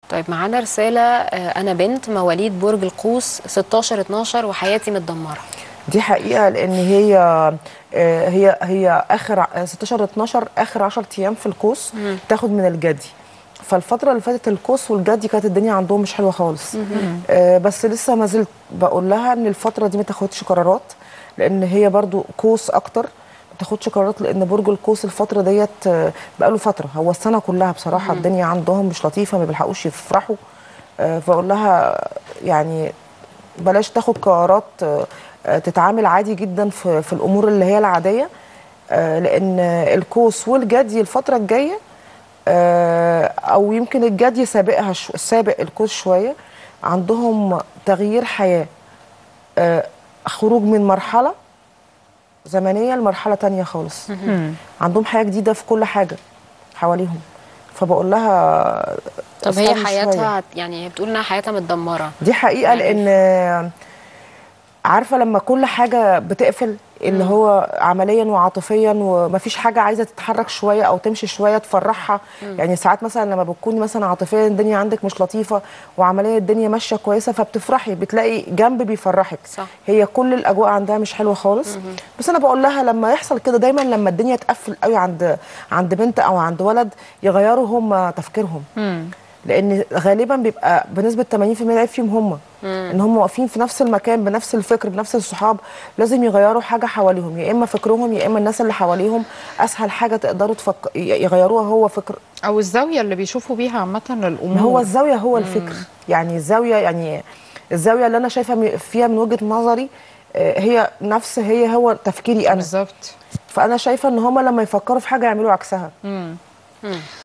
طيب معانا رسالة. أنا بنت مواليد برج القوس 16/12 وحياتي متدمرة. دي حقيقة، لأن هي آخر 16/12 آخر 10 أيام في القوس تاخد من الجدي. فالفترة اللي فاتت القوس والجدي كانت الدنيا عندهم مش حلوة خالص. بس لسه ما زلت بقول لها إن الفترة دي ما تاخدش قرارات، لأن هي برضو قوس أكتر. ما تاخدش قرارات، لأن برج القوس الفترة ديت بقاله فترة، هو السنة كلها بصراحة الدنيا عندهم مش لطيفة، ما بيلحقوش يفرحوا. فأقول لها يعني بلاش تاخد قرارات، تتعامل عادي جدا في الامور اللي هي العاديه. لان القوس والجدي الفتره الجايه، او يمكن الجدي سابقها سابق القوس شويه، عندهم تغيير حياه، خروج من مرحله زمنيه لمرحله تانية خالص. عندهم حياه جديده في كل حاجه حواليهم. فبقول لها طب هي استني شوية. حياتها يعني هي بتقول إنها حياتها متدمرة دي حقيقه، يعني لان عارفه لما كل حاجه بتقفل، اللي هو عمليا وعاطفيا، ومفيش حاجه عايزه تتحرك شويه او تمشي شويه تفرحها. يعني ساعات مثلا لما بتكوني مثلا عاطفيا الدنيا عندك مش لطيفه، وعمليا الدنيا ماشيه كويسه، فبتفرحي بتلاقي جنب بيفرحك. صح. هي كل الاجواء عندها مش حلوه خالص. بس انا بقول لها لما يحصل كده دايما، لما الدنيا تقفل قوي عند بنت او عند ولد، يغيروا هم تفكيرهم. لان غالبا بيبقى بنسبه 80% العيب فيهم هم. ان هم واقفين في نفس المكان بنفس الفكر بنفس الصحاب. لازم يغيروا حاجه حواليهم، يا اما فكرهم يا اما الناس اللي حواليهم. اسهل حاجه تقدروا يغيروها هو فكر، او الزاويه اللي بيشوفوا بيها عامه ما هو للامور. الزاويه هو الفكر. يعني الزاويه، يعني الزاويه اللي انا شايفه فيها من وجهه نظري، هي نفس هو تفكيري انا. بالظبط. فانا شايفه ان هم لما يفكروا في حاجه يعملوا عكسها.